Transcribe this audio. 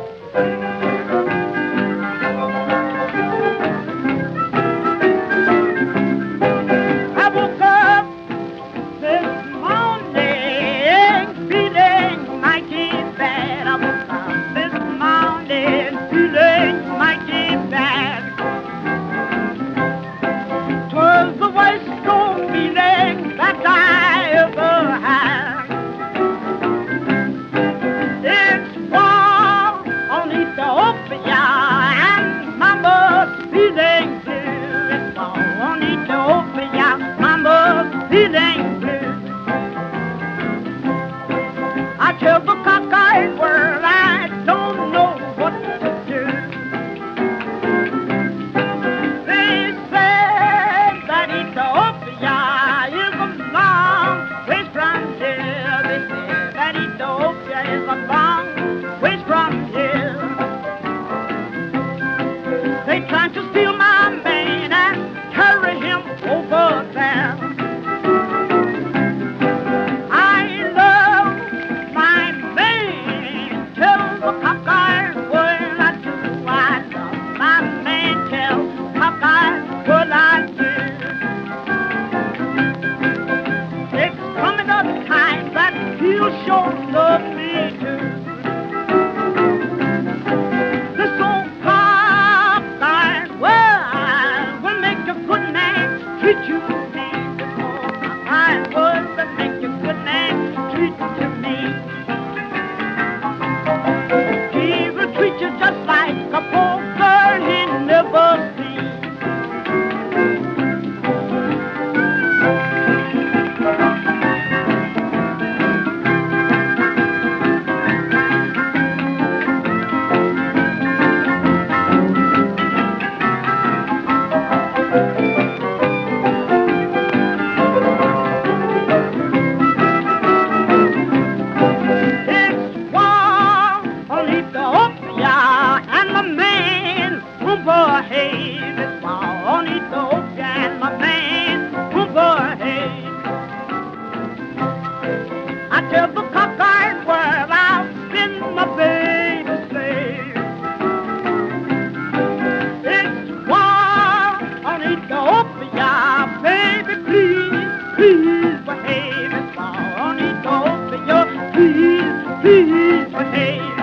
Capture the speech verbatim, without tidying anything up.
I woke up this morning feeling mighty bad. I woke up this morning feeling mighty bad. 'Twas the worst old feeling that I ever had. It's war on Ethiopia and mama's feeling blue. It's war on Ethiopia, mama's feeling blue. I tell the cockeyed world I don't know what to do. They said that Ethiopia is a long ways from here. They said that Ethiopia is a long ways from here. They tried to steal my man and carry him over there. I love my man, tell the cockeyed world I do. I love my man, tell cockeyed world I do. It's coming up time that he'll show love me too. This old cockeyed world will make a good man treat you mean. This old cockeyed world will make a good man treat you mean. He will treat you just like a poor girl he never seen. It's war on Ethiopia and the man who behave. It's war on Ethiopia and the man who behave. I tell the cockeyed world I've been my baby's slave. It's war on Ethiopia, baby, please, please behave. It's war on Ethiopia, please, please behave.